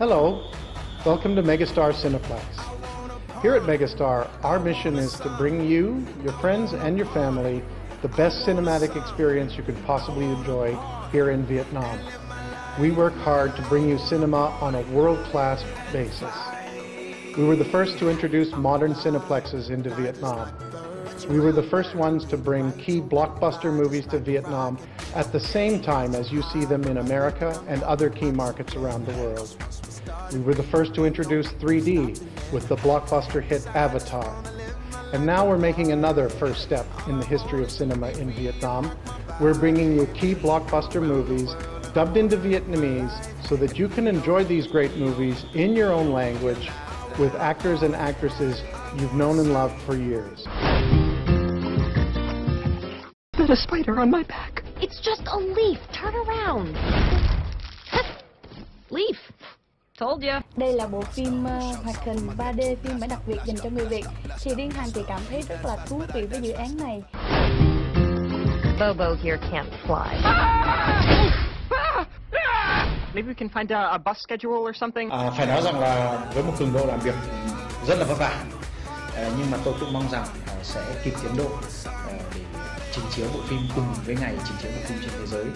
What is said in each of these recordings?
Hello, welcome to Megastar Cineplex. Here at Megastar, our mission is to bring you, your friends and your family the best cinematic experience you could possibly enjoy here in Vietnam. We work hard to bring you cinema on a world-class basis. We were the first to introduce modern cineplexes into Vietnam. We were the first ones to bring key blockbuster movies to Vietnam at the same time as you see them in America and other key markets around the world. We were the first to introduce 3D with the blockbuster hit Avatar. And now we're making another first step in the history of cinema in Vietnam. We're bringing you key blockbuster movies dubbed into Vietnamese so that you can enjoy these great movies in your own language with actors and actresses you've known and loved for years. There's a spider on my back. It's just a leaf. Turn around. Leaf. Told you. Đây là bộ phim hoạt hình 3D, phiên bản đặc biệt dành cho người Việt. Thì riêng Hằng thì cảm thấy rất là thú vị với dự án này. Bobo here can't fly. Maybe we can find a bus schedule or something. Phải nói rằng là với một cường độ làm việc rất là vất vả, nhưng mà tôi cũng mong rằng sẽ kịp tiến độ để trình chiếu bộ phim cùng với ngày trình chiếu bộ phim trên thế giới.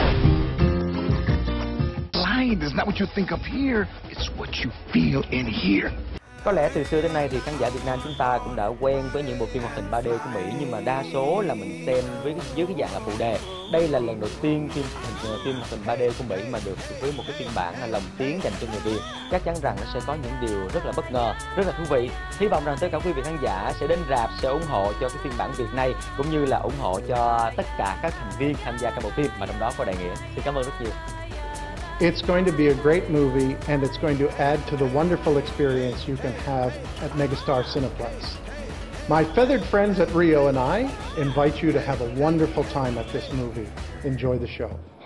Blind is not what you think of here, it's what you feel in here. Có lẽ từ xưa đến nay thì khán giả Việt Nam chúng ta cũng đã quen với những bộ phim hoạt hình 3D của Mỹ, nhưng mà đa số là mình xem dưới cái dạng là phụ đề. Đây là lần đầu tiên phim hoạt hình 3D của Mỹ mà được với một cái phiên bản là lồng tiếng dành cho người Việt. Chắc chắn rằng nó sẽ có những điều rất là bất ngờ, rất là thú vị. Hy vọng rằng tất cả quý vị khán giả sẽ đến rạp, sẽ ủng hộ cho cái phiên bản Việt này, cũng như là ủng hộ cho tất cả các thành viên tham gia các bộ phim mà trong đó có Đại Nghĩa. Xin cảm ơn rất nhiều. It's going to be a great movie, and it's going to add to the wonderful experience you can have at Megastar Cineplex. My feathered friends at Rio and I invite you to have a wonderful time at this movie. Enjoy the show.